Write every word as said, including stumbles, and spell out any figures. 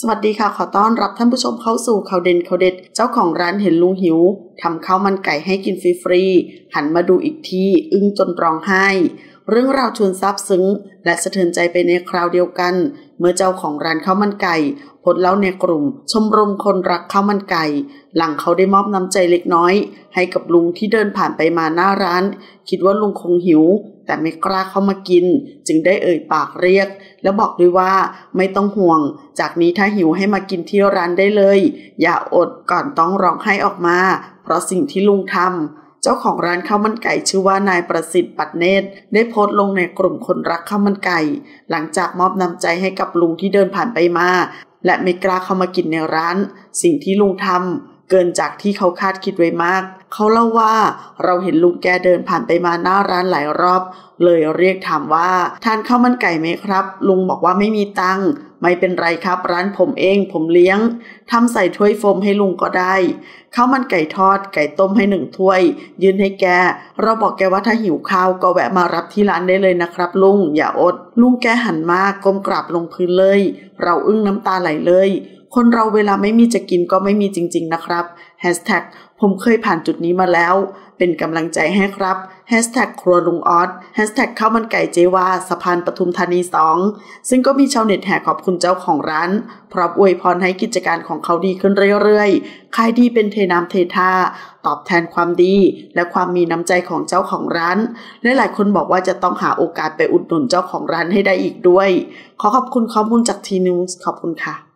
สวัสดีค่ะขอต้อนรับท่านผู้ชมเข้าสู่ข่าวเด่นข่าวเด็ดเจ้าของร้านเห็นลุงหิวทำข้าวมันไก่ให้กินฟรีๆหันมาดูอีกทีอึ้งจนร้องไห้เรื่องราวชวนซาบซึ้งและสะเทือนใจไปในคราวเดียวกันเมื่อเจ้าของร้านข้าวมันไก่โพสต์เล่าในกลุ่มชมรมคนรักข้าวมันไก่หลังเขาได้มอบน้ำใจเล็กน้อยให้กับลุงที่เดินผ่านไปมาหน้าร้านคิดว่าลุงคงหิวแต่ไม่กล้าเข้ามากินจึงได้เอ่ยปากเรียกและบอกด้วยว่าไม่ต้องห่วงจากนี้ถ้าหิวให้มากินที่ร้านได้เลยอย่าอดก่อนต้องร้องไห้ออกมาเพราะสิ่งที่ลุงทำเจ้าของร้านข้าวมันไก่ชื่อว่านายประสิทธิ์ปัดเนตรได้โพสต์ลงในกลุ่มคนรักข้าวมันไก่หลังจากมอบน้ำใจให้กับลุงที่เดินผ่านไปมาและไม่กล้าเข้ามากินในร้านสิ่งที่ลุงทำเกินจากที่เขาคาดคิดไว้มากเขาเล่าว่าเราเห็นลุงแกเดินผ่านไปมาหน้าร้านหลายรอบเลยเรียกถามว่าทานข้าวมันไก่ไหมครับลุงบอกว่าไม่มีตังค์ไม่เป็นไรครับร้านผมเองผมเลี้ยงทำใส่ถ้วยโฟมให้ลุงก็ได้ข้าวมันไก่ทอดไก่ต้มให้หนึ่งถ้วยยืนให้แกเราบอกแกว่าถ้าหิวข้าวก็แวะมารับที่ร้านได้เลยนะครับลุงอย่าอดลุงแกหันมาก้มกราบลงพื้นเลยเราอึ้งน้ำตาไหลเลยคนเราเวลาไม่มีจะกินก็ไม่มีจริงๆนะครับแฮชแท็กผมเคยผ่านจุดนี้มาแล้วเป็นกำลังใจให้ครับแฮชแท็กครัวลุงออสแฮชแท็กข้าวมันไก่เจวาสะพานปทุมธานีสองซึ่งก็มีชาวเน็ตแห่ขอบคุณเจ้าของร้านพร้อมอวยพรให้กิจการของเขาดีขึ้นเรื่อยๆขายดีเป็นเทน้ำเทท่าตอบแทนความดีและความมีน้ำใจของเจ้าของร้านและหลายคนบอกว่าจะต้องหาโอกาสไปอุดหนุนเจ้าของร้านให้ได้อีกด้วยขอขอบคุณข้อมูลจากทีนิวส์ขอบคุณค่ะ